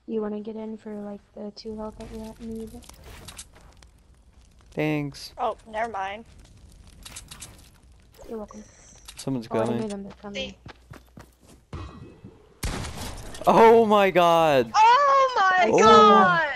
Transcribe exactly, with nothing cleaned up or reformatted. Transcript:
You want to get in for like the two health that we need? Thanks. Oh, never mind. You're welcome. Someone's Oh, I hear going. them. They're coming. Oh my god. Oh my Oh. god!